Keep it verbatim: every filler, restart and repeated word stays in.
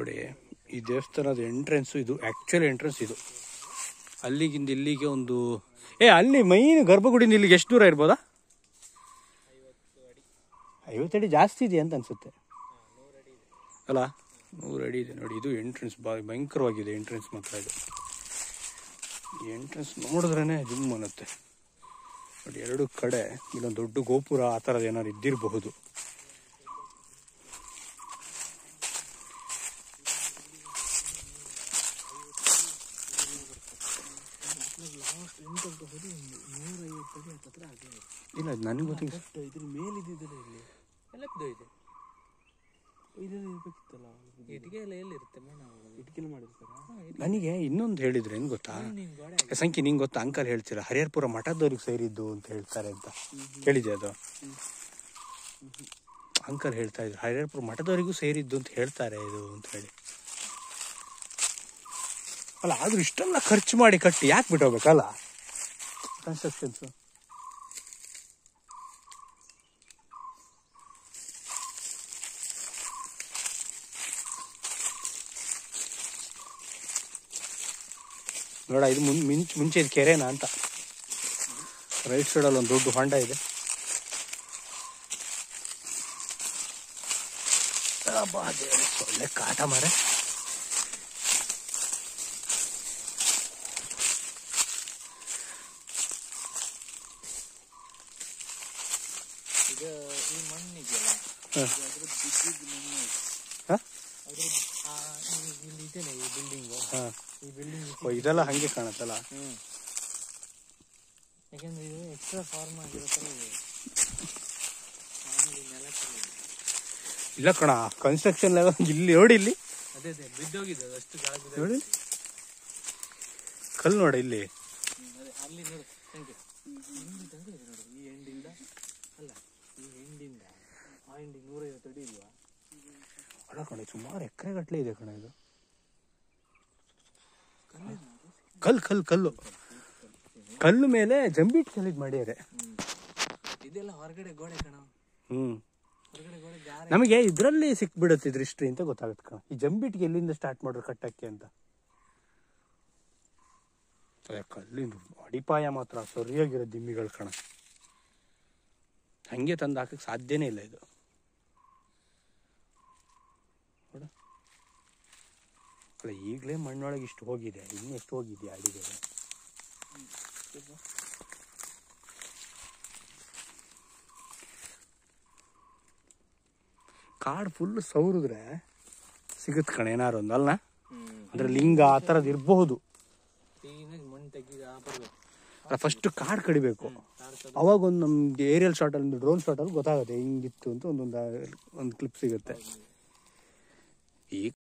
ನೋಡಿ ಈ ದೇವಸ್ಥಾನದ ಎಂಟ್ರೆನ್ಸು ಇದು, ಆ್ಯಕ್ಚುಯಲ್ ಎಂಟ್ರೆನ್ಸ್ ಇದು. ಅಲ್ಲಿಗಿಂದ ಇಲ್ಲಿಗೆ ಒಂದು ಏ ಅಲ್ಲಿ ಮೈನ್ ಗರ್ಭಗುಡಿಯಿಂದ ಇಲ್ಲಿಗೆ ಎಷ್ಟು ದೂರ ಇರ್ಬೋದಾ? ಐವತ್ತು ಅಡಿ ಜಾಸ್ತಿ ಇದೆ ಅಂತ ಅನ್ಸುತ್ತೆ ಅಲ್ಲ? ನೂರು ಅಡಿ ಇದೆ ನೋಡಿ. ಇದು ಎಂಟ್ರೆನ್ಸ್ ಬಾ ಭಯಂಕರವಾಗಿದೆ ಎಂಟ್ರೆನ್ಸ್ ಮಾತ್ರ. ಇದು ಈ ಎಂಟ್ರೆನ್ಸ್ ನೋಡಿದ್ರೇ ಜುಮ್ ಅನ್ನತ್ತೆ ನೋಡಿ. ಎರಡು ಕಡೆ ಇಲ್ಲೊಂದು ದೊಡ್ಡ ಗೋಪುರ ಆ ಥರದ್ದು ಏನಾದ್ರು ಇದ್ದಿರಬಹುದು. ಇಲ್ಲ ನನಗೆ ಗೊತ್ತಿಲ್ಲ. ಇದ್ರ ಮೇಲಿದ್ದಿದ್ದಲ್ಲ ಇಲ್ಲಿ ಎಲ್ಲ ಇದೆ. ನನಗೆ ಇನ್ನೊಂದು ಹೇಳಿದ್ರೆ ಏನು ಗೊತ್ತಾ ಸಂಖ್ಯೆ, ನಿಂಗೆ ಗೊತ್ತಾ? ಅಂಕಲ್ ಹೇಳ್ತೀರಾ ಹರಿಹರಪುರ ಮಠದವ್ರಿಗೆ ಸೇರಿದ್ದು ಅಂತ ಹೇಳ್ತಾರೆ ಅಂತ ಕೇಳಿದೆ. ಅದು ಅಂಕಲ್ ಹೇಳ್ತಾ ಇದ್ರು ಹರಿಹರಪುರ ಮಠದವರಿಗೂ ಸೇರಿದ್ದು ಅಂತ ಹೇಳ್ತಾರೆ ಇದು ಅಂತ ಹೇಳಿ. ಅಲ್ಲ ಆದ್ರೂ ಇಷ್ಟೆಲ್ಲ ಖರ್ಚು ಮಾಡಿ ಕಟ್ಟಿ ಯಾಕೆ ಬಿಟ್ಟೋಗ್ಬೇಕಲ್ಲ ಕನ್ಸ್ಟ್ರಕ್ಷನ್ಸ್? ನೋಡ ಇದು ಮುನ್ ಮಿಂಚ್ ಮುಂಚೆ ಇದು ಕೆರೆನಾ ಅಂತ. ರೈಟ್ ಸೈಡಲ್ಲಿ ಒಂದು ದೊಡ್ಡ ಹೊಂಡ ಇದೆ. ಒಳ್ಳೆ ಕಾಟ ಮಾರ. ಇದೆಲ್ಲ ಹಂಗೆ ಕಾಣತ್ತಲ್ಲ. ಯಾಕಂದ್ರೆ ಇದು ಎಕ್ಸ್ಟ್ರಾ ಫಾರ್ಮ್ ಆಗಿರೋ ತರ ಇದೆ. ಇಲ್ಲ ಕಣ ಕನ್ಸ್ಟ್ರಕ್ಷನ್ ಲೆವೆಲ್ ಇಲ್ಲಿ ನೋಡಿ. ಇಲ್ಲಿ ಅದೇ ಅದೇ ಬಿದ್ದೋಗಿದೆ ಅಷ್ಟು ನೋಡಿ. ಕಲ್ಲು ನೋಡಿ ಇಲ್ಲಿ. ಅದೇ ಅಲ್ಲಿ ನೋಡಿ ಸಂಖ್ಯೆ ನೋಡಿ. ಈ ಎಂಡಿಂದ ಅಲ್ಲ ಈ ಎಂಡಿಂದ ಆ ಎಂಡಿಂದ ನೂರೈವತ್ತು ಅಡಿ ಇಲ್ವಾ? ಅಲ್ಲ ಕಣ ಸುಮಾರು ಎಕರೆ ಗಟ್ಟಲೆ ಇದೆ ಕಣ ಇದು. ಕಲ್ಲು ಕಲ್ಲು ಕಲ್ಲು ಕಲ್ಲು ಮೇಲೆ ಜಂಬಿಟ್ ಕಲ್ಲಿದ್ ಮಾಡ್ಯಾರೆ. ಇದೆಲ್ಲ ಹೊರಗಡೆ ಗೋಡೆ ಕಣ. ಹ್ಮ್ ನಮಗೆ ಇದ್ರಲ್ಲಿ ಸಿಕ್ಬಿಡುತ್ತೆ ದೃಷ್ಟಿ ಅಂತ ಗೊತ್ತಾಗುತ್ತೆ ಕಣ. ಈ ಜಂಬಿಟ್ಗೆ ಎಲ್ಲಿಂದ ಸ್ಟಾರ್ಟ್ ಮಾಡ್ರು ಕಟ್ಟಕ್ಕೆ ಅಂತ. ಕಲ್ಲಿಂದು ಅಡಿಪಾಯ ಮಾತ್ರ ಸರಿಯಾಗಿರೋ ದಿಮ್ಮಿಗಳು ಕಣ. ಹಂಗೆ ತಂದು ಹಾಕಕ್ಕೆ ಸಾಧ್ಯನೇ ಇಲ್ಲ ಇದು. ಅಲ್ಲ ಈಗಲೇ ಮಣ್ಣೊಳಗೆ ಇಷ್ಟು ಹೋಗಿದೆ, ಇನ್ನೂ ಎಷ್ಟು ಹೋಗಿದೆಯಾ ಅಡಿಗೆ? ಕಾಡು ಫುಲ್ ಸೌರಿದ್ರೆ ಸಿಗುತ್ತೆ ಕಣ ಏನಾರು ಒಂದು ಅಲ್ಲ. ಅಂದ್ರೆ ಲಿಂಗ ಆ ಥರದ್ದು ಇರಬಹುದು. ಫಸ್ಟ್ ಕಾಡು ಕಡಿಬೇಕು, ಅವಾಗ ಒಂದು ನಮ್ಗೆ ಏರಿಯಲ್ ಶಾಟ್ ಅಲ್ಲಿ ಡ್ರೋನ್ ಶಾಟ್ ಅಲ್ಲಿ ಗೊತ್ತಾಗುತ್ತೆ ಹಿಂಗಿತ್ತು ಅಂತ ಒಂದೊಂದು ಒಂದು ಕ್ಲಿಪ್ ಸಿಗುತ್ತೆ. ಈ